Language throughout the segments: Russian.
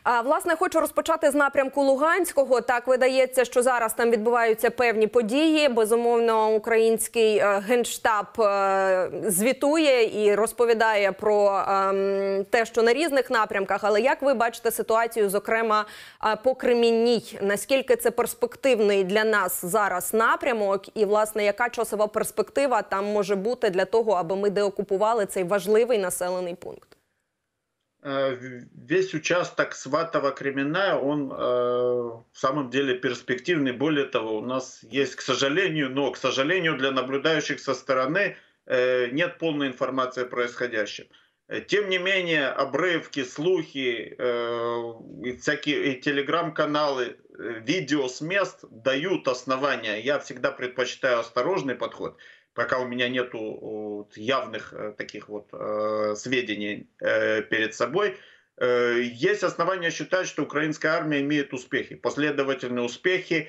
Власне, хочу розпочати з напрямку Луганського. Так, видається, що зараз там відбуваються певні події. Безумовно, український Генштаб звітує і розповідає про те, що на різних напрямках. Але як ви бачите ситуацію, зокрема, по Кремінній? Наскільки це перспективний для нас зараз напрямок? І, власне, яка часова перспектива там може бути для того, аби ми деокупували цей важливий населений пункт? Весь участок Сватово-Кременная, он в самом деле перспективный. Более того, у нас есть, к сожалению, для наблюдающих со стороны нет полной информации о происходящем. Тем не менее, обрывки, слухи, всякие телеграм-каналы, видео с мест дают основания. Я всегда предпочитаю осторожный подход, пока у меня нету явных таких вот сведений перед собой. Есть основания считать, что украинская армия имеет успехи, последовательные успехи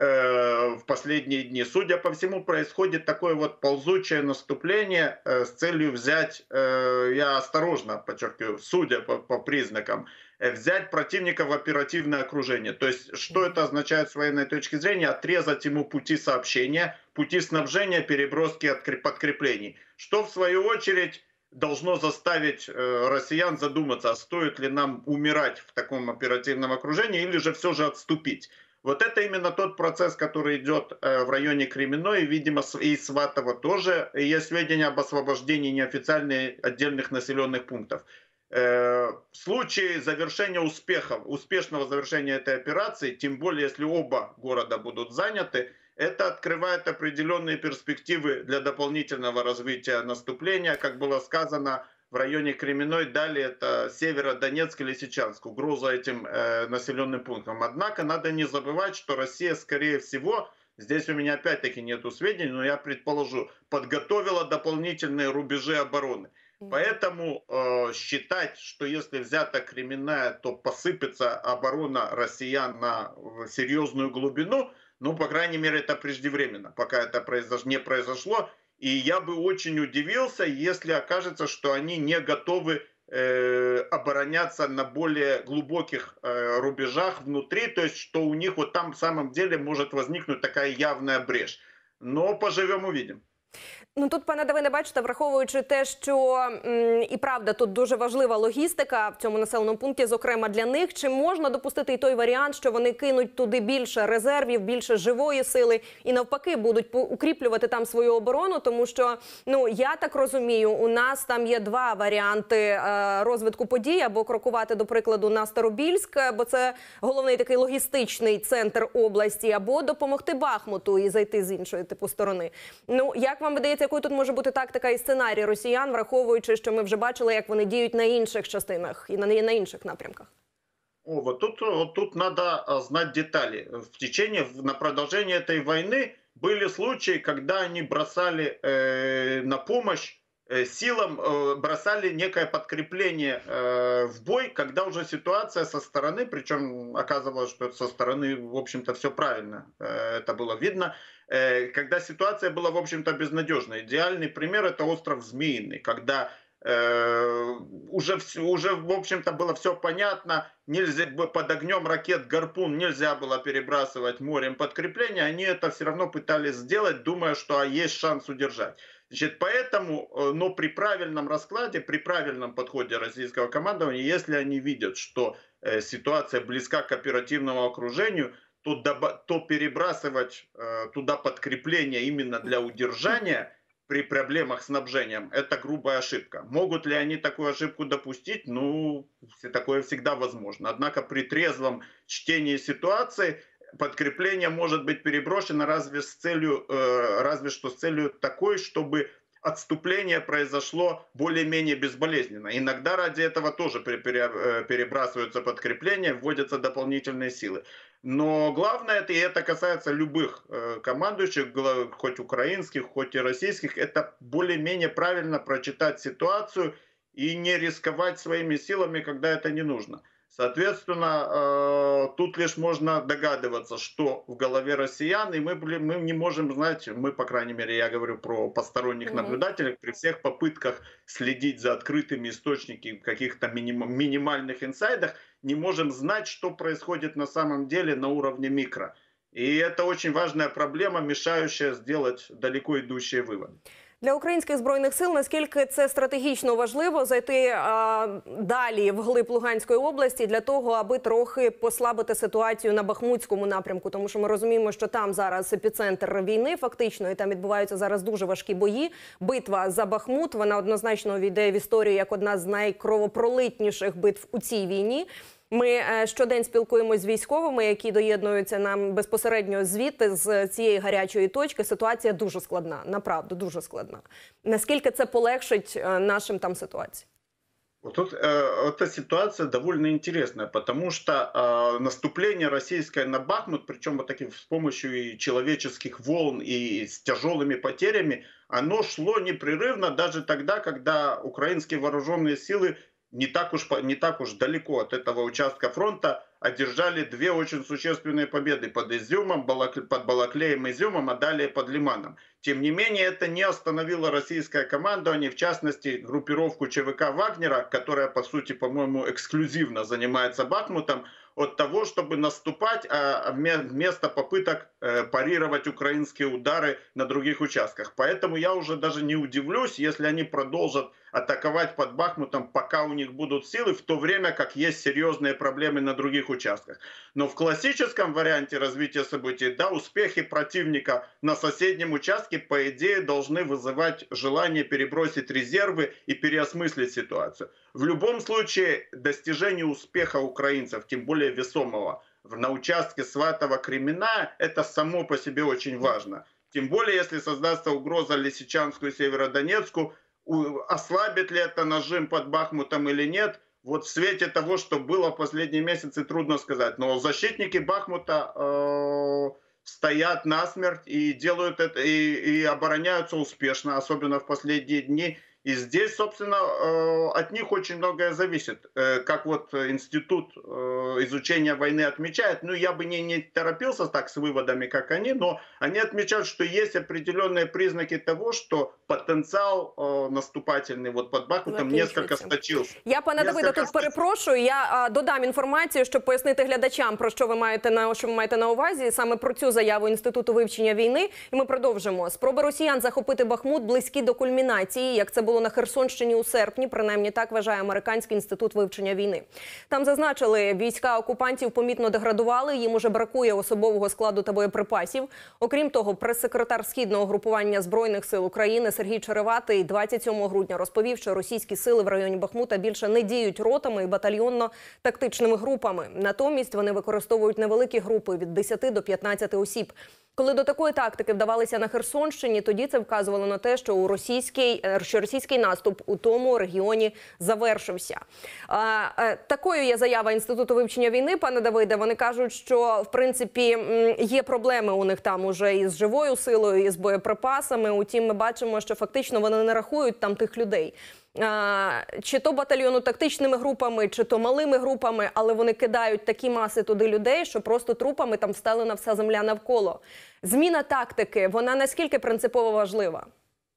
в последние дни. Судя по всему, происходит такое вот ползучее наступление с целью взять, я осторожно подчеркиваю, судя по признакам, взять противника в оперативное окружение. То есть, что это означает с военной точки зрения? Отрезать ему пути сообщения, пути снабжения, переброски подкреплений. Что, в свою очередь, должно заставить россиян задуматься, а стоит ли нам умирать в таком оперативном окружении или же все же отступить. Вот это именно тот процесс, который идет в районе Кременной, видимо, и Сватово тоже. Есть сведения об освобождении неофициальных отдельных населенных пунктов. В случае завершения успешного завершения этой операции, тем более если оба города будут заняты, это открывает определенные перспективы для дополнительного развития наступления. Как было сказано, в районе Кременной, далее это Северодонецк и Лисичанск, угроза этим населенным пунктам. Однако надо не забывать, что Россия, скорее всего, здесь у меня опять-таки нету сведений, но я предположу, подготовила дополнительные рубежи обороны. Поэтому считать, что если взята Кременная, то посыпется оборона россиян на серьезную глубину, ну, по крайней мере, это преждевременно, пока это не произошло. И я бы очень удивился, если окажется, что они не готовы обороняться на более глубоких рубежах внутри, то есть что у них вот там в самом деле может возникнуть такая явная брешь. Но поживем, увидим. Ну тут, пане Давиде, бачите, враховуючи те, що і правда тут дуже важлива логістика в цьому населеному пункті, зокрема для них, чи можна допустити і той варіант, що вони кинуть туди більше резервів, більше живої сили і навпаки будуть укріплювати там свою оборону, тому що, ну, я так розумію, у нас там є два варіанти розвитку подій, або крокувати, до прикладу, на Старобільськ, бо це головний такий логістичний центр області, або допомогти Бахмуту і зайти з іншої типу сторони. Ну, як вам видається, якою тут може бути тактика і сценарій росіян, враховуючи, що ми вже бачили, як вони діють на інших частинах і на інших напрямках? Вот тут надо знать детали. На продолжение этой войны были случаи, когда они бросали на помощь силам, бросали некое подкрепление в бой, когда уже ситуация со стороны, причем оказывалось, что со стороны, в общем-то, все правильно, это было видно, когда ситуация была, в общем-то, безнадежной. Идеальный пример – это остров Змеиный, когда уже, в общем-то, было все понятно, нельзя, под огнем ракет «Гарпун» нельзя было перебрасывать морем подкрепления, они это все равно пытались сделать, думая, что есть шанс удержать. Значит, поэтому, но при правильном раскладе, при правильном подходе российского командования, если они видят, что ситуация близка к оперативному окружению, то перебрасывать туда подкрепление именно для удержания при проблемах с снабжением – это грубая ошибка. Могут ли они такую ошибку допустить? Ну, такое всегда возможно. Однако при трезвом чтении ситуации подкрепление может быть переброшено разве что с целью такой, чтобы отступление произошло более-менее безболезненно. Иногда ради этого тоже перебрасываются подкрепления, вводятся дополнительные силы. Но главное, и это касается любых командующих, хоть украинских, хоть и российских, это более-менее правильно прочитать ситуацию и не рисковать своими силами, когда это не нужно. Соответственно, тут лишь можно догадываться, что в голове россиян, и мы не можем знать, мы, по крайней мере, я говорю про посторонних Мгм. наблюдателей, при всех попытках следить за открытыми источниками каких-то минимальных инсайдах, не можем знать, что происходит на самом деле на уровне микро. И это очень важная проблема, мешающая сделать далеко идущие выводы. Для українських збройних сил наскільки це стратегічно важливо зайти далі вглиб Луганської області для того, аби трохи послабити ситуацію на Бахмутському напрямку, тому що ми розуміємо, що там зараз епіцентр війни фактично, і там відбуваються зараз дуже важкі бої. Битва за Бахмут, вона однозначно війде в історію як одна з найкровопролитніших битв у цій війні. Ми щодень спілкуємося з військовими, які доєднуються нам безпосередньо звідти, з цієї гарячої точки. Ситуація дуже складна, направду, дуже складна. Наскільки це полегшить нашим там ситуацію? Вот тут эта ситуация довольно интересная, потому что наступление российское на Бахмут, причем вот таким с помощью и человеческих волн и с тяжелыми потерями, оно шло непрерывно даже тогда, когда украинские вооруженные силы не так уж далеко от этого участка фронта одержали две очень существенные победы под Изюмом, под Балаклеем, Изюмом, а далее под Лиманом. Тем не менее, это не остановило российское командование, в частности, группировку ЧВК «Вагнера», которая, по сути, по-моему, эксклюзивно занимается Бахмутом, от того, чтобы наступать, вместо попыток парировать украинские удары на других участках. Поэтому я уже даже не удивлюсь, если они продолжат атаковать под Бахмутом, пока у них будут силы, в то время как есть серьезные проблемы на других участках. Но в классическом варианте развития событий, да, успехи противника на соседнем участке, по идее, должны вызывать желание перебросить резервы и переосмыслить ситуацию. В любом случае, достижение успеха украинцев, тем более весомого, на участке Сватово-Кремена, это само по себе очень важно. Тем более, если создастся угроза Лисичанску и Северодонецку, ослабит ли это нажим под Бахмутом или нет, вот в свете того, что было в последние месяцы, трудно сказать. Но защитники Бахмута стоят насмерть и делают это, и обороняются успешно, особенно в последние дни. И здесь, собственно, от них очень многое зависит. Как вот Институт изучения войны отмечает, ну я бы не торопился так с выводами, как они, но они отмечают, что есть определенные признаки того, что потенциал наступательный вот под Бахмутом несколько сточился. Я, пане Давиде, тут перепрошую, я додам інформацію, щоб пояснити глядачам, про що ви маєте на увазі, саме про цю заяву Інституту вивчення війни. І ми продовжимо. Спроби росіян захопити Бахмут близькі до кульмінації, як це було на Херсонщині у серпні, принаймні так вважає Американський інститут вивчення війни. Там зазначили, війська окупантів помітно деградували, їм уже бракує особового складу та боєприпасів. Окрім того, прес-секретар Східного групування Збройних сил України Сергій Череватий 27 грудня розповів, що російські сили в районі Бахмута більше не діють ротами і батальйонно-тактичними групами. Натомість вони використовують невеликі групи від 10 до 15 осіб. Коли до такої тактики вдавалися на Херсонщині, тоді це вказувало на те, що російський наступ у тому регіоні завершився. Такою є заява Інституту вивчення війни, пане Давиде. Вони кажуть, що, в принципі, є проблеми у них там уже із живою силою, із боєприпасами. Утім, ми бачимо, що фактично вони не рахують там тих людей. Чи то батальйонно-тактичними групами, чи то малими групами, але вони кидають такі маси туди людей, що просто трупами там встелена вся земля навколо. Зміна тактики, вона наскільки принципово важлива?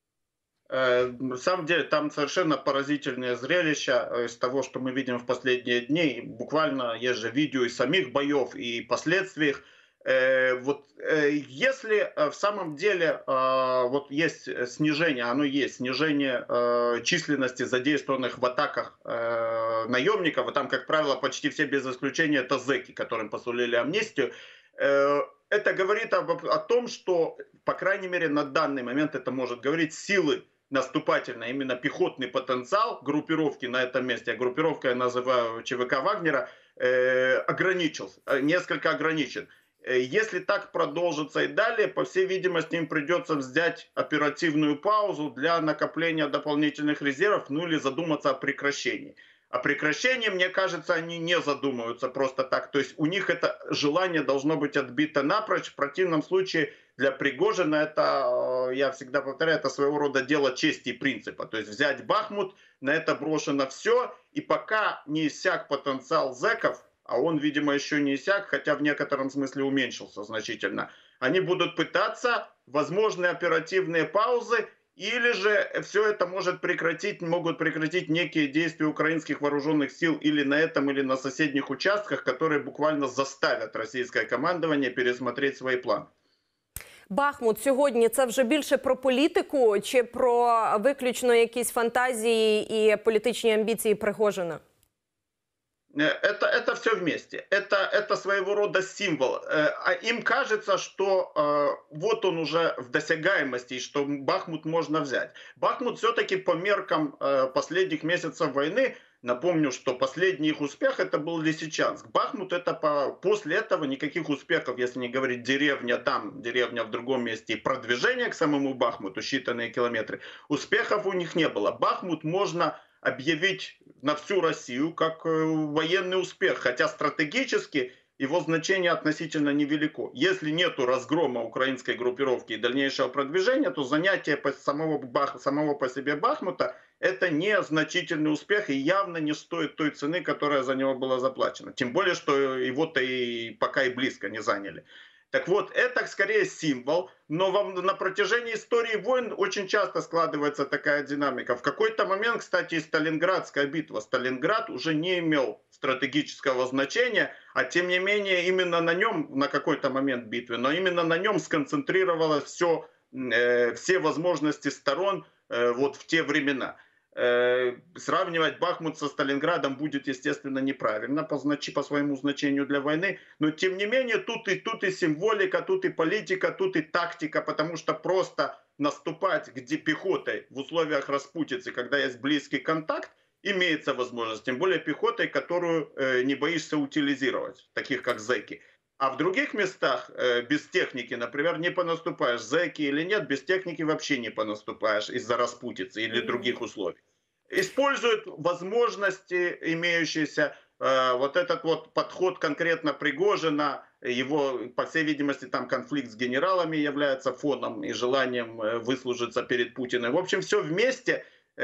На самом деле там совершенно поразительное зрелище из того, что мы видим в последние дни. Буквально есть же видео из самих боев и последствий. Вот если в самом деле вот есть снижение, оно есть снижение численности задействованных в атаках наемников, и там, как правило, почти все без исключения это зэки, которым посулили амнистию, это говорит о том, что, по крайней мере, на данный момент это может говорить силы наступательной, именно пехотный потенциал группировки на этом месте, а группировка я называю ЧВК Вагнера, ограничился, несколько ограничен. Если так продолжится и далее, по всей видимости, им придется взять оперативную паузу для накопления дополнительных резервов, ну или задуматься о прекращении. О прекращении, мне кажется, они не задумываются просто так. То есть у них это желание должно быть отбито напрочь. В противном случае для Пригожина это, я всегда повторяю, это своего рода дело чести и принципа. То есть взять Бахмут, на это брошено все, И пока не иссяк потенциал зэков, а он, видимо, еще не иссяк, хотя в некотором смысле уменьшился значительно, они будут пытаться, возможны оперативные паузы, или же все это могут прекратить некие действия украинских вооруженных сил или на этом, или на соседних участках, которые буквально заставят российское командование пересмотреть свои планы. Бахмут сьогодні – це вже більше про політику чи про виключно якісь фантазії і політичні амбіції Пригожина? Это все вместе. Это своего рода символ. А им кажется, что вот он уже в досягаемости, и что Бахмут можно взять. Бахмут все-таки по меркам последних месяцев войны, напомню, что последний их успех это был Лисичанск. Бахмут после этого никаких успехов, если не говорить деревня там, деревня в другом месте, и продвижение к самому Бахмуту, считанные километры, успехов у них не было. Бахмут можно объявить на всю Россию как военный успех, хотя стратегически его значение относительно невелико. Если нету разгрома украинской группировки и дальнейшего продвижения, то занятие самого по себе Бахмута это незначительный успех и явно не стоит той цены, которая за него была заплачена. Тем более, что его-то и пока и близко не заняли. Так вот, это скорее символ, но на протяжении истории войн очень часто складывается такая динамика. В какой-то момент, кстати, и Сталинградская битва. Сталинград уже не имел стратегического значения, а тем не менее именно на нем, на какой-то момент битвы, но именно на нем сконцентрировалось все возможности сторон вот в те времена. Сравнивать Бахмут со Сталинградом будет, естественно, неправильно по своему значению для войны, но тем не менее тут и символика, тут и политика, тут и тактика, потому что просто наступать где пехотой в условиях распутицы, когда есть близкий контакт, имеется возможность, тем более пехотой, которую не боишься утилизировать, таких как зэки. А в других местах без техники, например, не понаступаешь, зэки или нет, без техники вообще не понаступаешь из-за распутицы или других условий. Используют возможности имеющиеся, вот этот вот подход конкретно Пригожина, его, по всей видимости, там конфликт с генералами является фоном и желанием выслужиться перед Путиным. В общем, все вместе.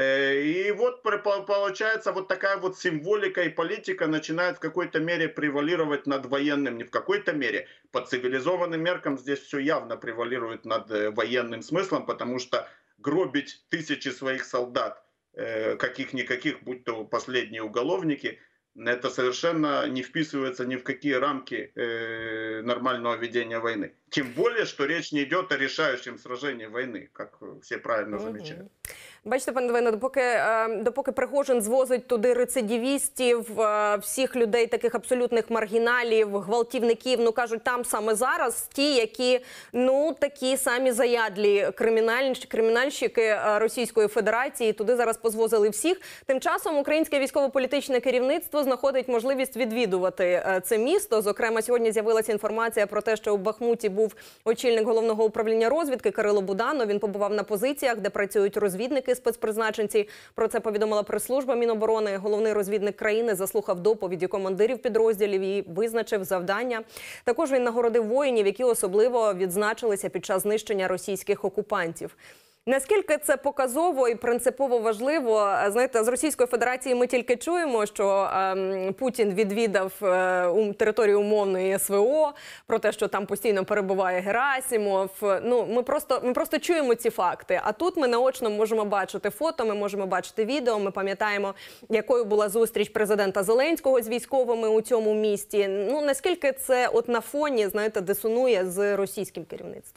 И вот получается вот такая вот символика и политика начинает в какой-то мере превалировать над военным, не в какой-то мере, по цивилизованным меркам здесь все явно превалирует над военным смыслом, потому что гробить тысячи своих солдат, каких-никаких, будь то последние уголовники, это совершенно не вписывается ни в какие рамки нормального ведения войны. Тем более, что речь не идет о решающем сражении войны, как все правильно замечают. Бачите, пане Давине, допоки Пригожин звозить туди рецидивістів, всіх людей, таких абсолютних маргіналів, гвалтівників, ну кажуть, там саме зараз ті, які, ну, такі самі заядлі кримінальщики Російської Федерації, туди зараз позвозили всіх. Тим часом українське військово-політичне керівництво знаходить можливість відвідувати це місто. Зокрема, сьогодні з'явилася інформація про те, що у Бахмуті був очільник головного управління розвідки Кирило Буданов. Він побував на позиціях, де працюють розвідники, спецпризначенці. Про це повідомила прес-служба Міноборони. Головний розвідник країни заслухав доповіді командирів підрозділів і визначив завдання. Також він нагородив воїнів, які особливо відзначилися під час знищення російських окупантів. Наскільки це показово і принципово важливо? Знаєте, з Російської Федерації ми тільки чуємо, що Путін відвідав територію умовної СВО, про те, що там постійно перебуває Герасимов. Ну, ми просто чуємо ці факти. А тут ми наочно можемо бачити фото, ми можемо бачити відео, ми пам'ятаємо, якою була зустріч президента Зеленського з військовими у цьому місті. Ну, наскільки це от на фоні, знаєте, дисонує з російським керівництвом?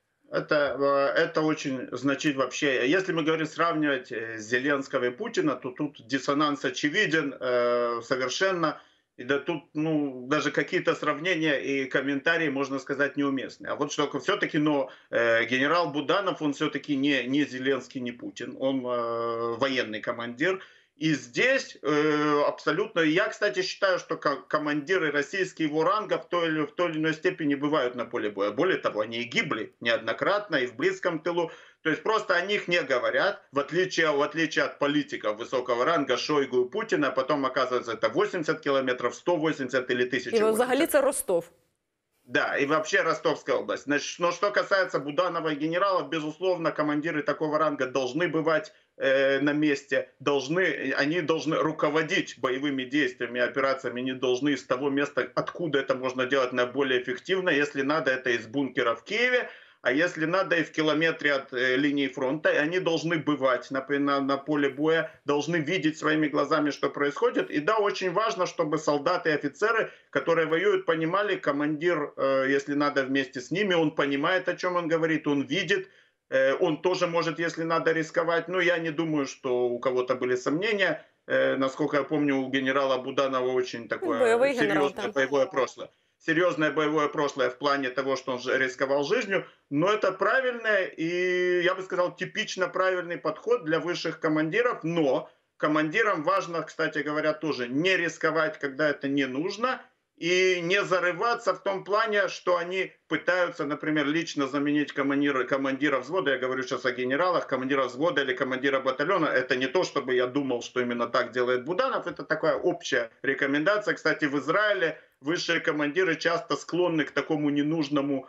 Это очень значит вообще. Если мы говорим сравнивать Зеленского и Путина, то тут диссонанс очевиден совершенно. И да, тут даже какие-то сравнения и комментарии, можно сказать, неуместны. А вот что все-таки, генерал Буданов, он все-таки не Зеленский, не Путин. Он военный командир. И здесь абсолютно... Я, кстати, считаю, что командиры российские его ранга в той или иной степени бывают на поле боя. Более того, они и гибли неоднократно, и в близком тылу. То есть просто о них не говорят, в отличие от политиков высокого ранга Шойгу и Путина. Потом, оказывается, это 80 километров, 180 или 1000. И взагалі це Ростов. Да, и вообще Ростовская область. Значит, но что касается Буданова и генералов, безусловно, командиры такого ранга должны бывать на месте, они должны руководить боевыми действиями, операциями, они должны из того места, откуда это можно делать наиболее эффективно, если надо, это из бункера в Киеве, а если надо, и в километре от линии фронта, и они должны бывать на поле боя, должны видеть своими глазами, что происходит. И да, очень важно, чтобы солдаты и офицеры, которые воюют, понимали, командир, если надо, вместе с ними, он понимает, о чем он говорит, он видит, он тоже может, если надо, рисковать. Но я не думаю, что у кого-то были сомнения. Насколько я помню, у генерала Буданова очень такое Бойовий генерал, серьезное так. боевое прошлое. Серьезное боевое прошлое в плане того, что он рисковал жизнью. Но это правильное и, я бы сказал, типично правильный подход для высших командиров. Но командирам важно, кстати говоря, тоже не рисковать, когда это не нужно, и не зарываться в том плане, что они пытаются, например, лично заменить командира взвода, я говорю сейчас о генералах, командира взвода или командира батальона. Это не то, чтобы я думал, что именно так делает Буданов, это такая общая рекомендация. Кстати, в Израиле высшие командиры часто склонны к такому ненужным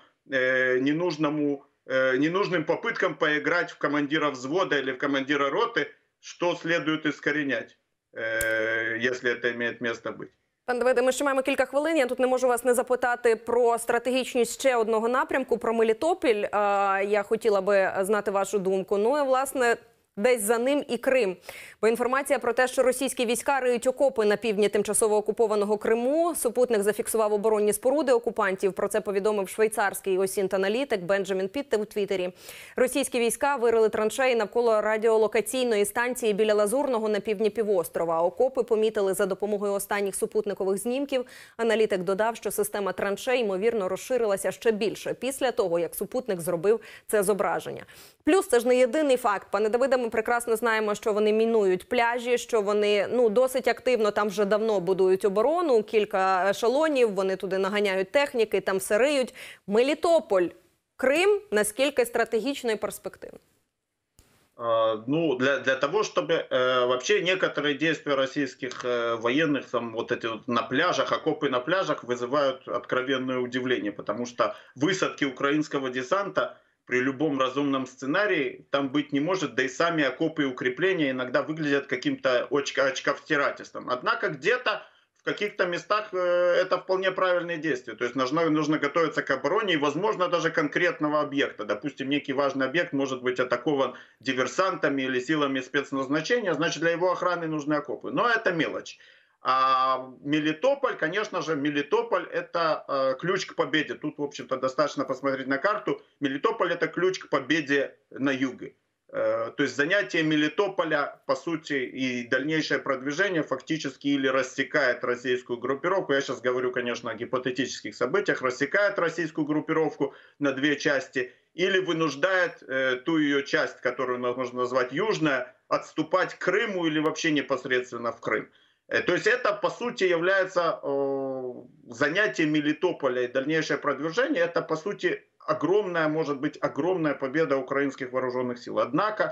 попыткам поиграть в командира взвода или в командира роты, что следует искоренять, если это имеет место быть. Пане Давиде, ми ще маємо кілька хвилин. Я тут не можу вас не запитати про стратегічність ще одного напрямку, про Мелітополь. Я хотіла би знати вашу думку. Ну і, власне, десь за ним і Крим. Бо інформація про те, що російські війська риють окопи на півдні тимчасово окупованого Криму. Супутник зафіксував оборонні споруди окупантів. Про це повідомив швейцарський осінт-аналітик Бенджамін Пітте у Твіттері. Російські війська вирили траншеї навколо радіолокаційної станції біля Лазурного на півдні півострова. Окопи помітили за допомогою останніх супутникових знімків. Аналітик додав, що система траншей, ймовірно, розширилася ще більше після того, як супутник зробив це зображення. Плюс це ж не єдиний факт. Пане Давиде, ми прекрасно знаємо, що вони мінують пляжі, що вони досить активно там вже давно будують оборону, кілька ешелонів, вони туди наганяють техніки, там все риють. Мелітополь, Крим, наскільки стратегічно і перспективно? Ну, для того, чтобы вообще некоторые действия российских военных, там, вот эти вот на пляжах, окопы на пляжах вызывают откровенное удивление, потому что высадки украинского десанта при любом разумном сценарии там быть не может, да и сами окопы и укрепления иногда выглядят каким-то очковтирательством. Однако где-то в каких-то местах это вполне правильные действия. То есть нужно готовиться к обороне и, возможно, даже конкретного объекта. Допустим, некий важный объект может быть атакован диверсантами или силами спецназначения, значит, для его охраны нужны окопы. Но это мелочь. А Мелитополь, конечно же, Мелитополь – это ключ к победе. Тут, в общем-то, достаточно посмотреть на карту. Мелитополь – это ключ к победе на юге. То есть занятие Мелитополя, по сути, и дальнейшее продвижение фактически или рассекает российскую группировку. Я сейчас говорю, конечно, о гипотетических событиях. Рассекает российскую группировку на две части или вынуждает ту ее часть, которую можно назвать южная, отступать к Крыму или вообще непосредственно в Крым. То есть это, по сути, является занятием Мелитополя и дальнейшее продвижение. Это, по сути, огромная, может быть, огромная победа украинских вооруженных сил. Однако,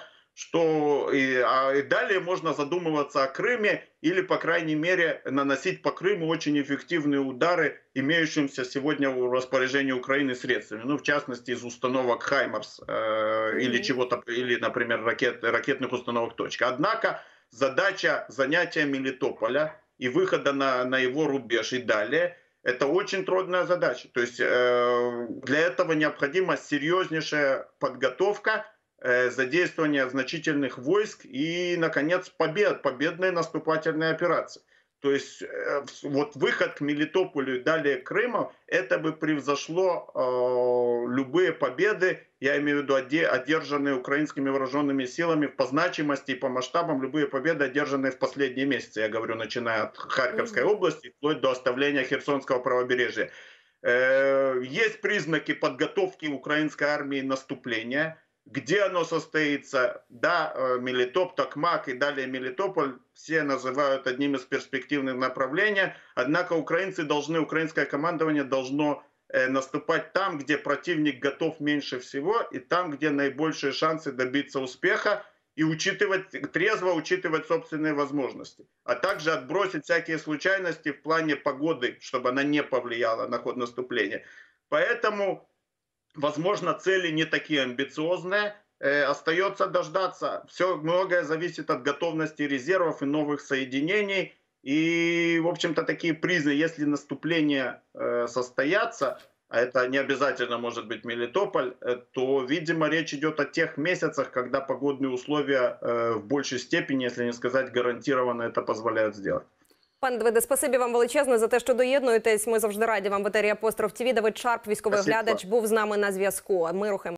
и далее можно задумываться о Крыме или, по крайней мере, наносить по Крыму очень эффективные удары, имеющимся сегодня в распоряжении Украины средствами. Ну, в частности, из установок «Хаймарс» или чего-то, или, например, ракетных установок «Точка». Однако, задача занятия Мелитополя и выхода на его рубеж и далее – это очень трудная задача. То есть для этого необходима серьезнейшая подготовка, задействование значительных войск и, наконец, победные наступательные операции. То есть вот выход к Мелитополю и далее к Крыму, это бы превзошло любые победы, я имею в виду одержанные украинскими вооруженными силами по значимости и по масштабам, любые победы, одержанные в последние месяцы, я говорю, начиная от Харьковской области, вплоть до оставления Херсонского правобережья. Есть признаки подготовки украинской армии наступления. Где оно состоится? Да, Мелитополь, Токмак и далее Мелитополь все называют одним из перспективных направлений. Однако украинское командование должно наступать там, где противник готов меньше всего, и там, где наибольшие шансы добиться успеха, и трезво учитывать собственные возможности. А также отбросить всякие случайности в плане погоды, чтобы она не повлияла на ход наступления. Поэтому, возможно, цели не такие амбициозные, Остается дождаться. Все, многое зависит от готовности резервов и новых соединений. И, в общем-то, такие признаки, если наступление состоятся, а это не обязательно может быть Мелитополь, то, видимо, речь идет о тех месяцах, когда погодные условия в большей степени, если не сказать гарантированно, это позволяют сделать. Пане Давиде, спасибі вам величезне за те, що доєднуєтесь. Ми завжди раді вам в етері Апостроф ТВ. Давид Шарп, військовий Спасибо. оглядач, був з нами на зв'язку. Ми рухаємо.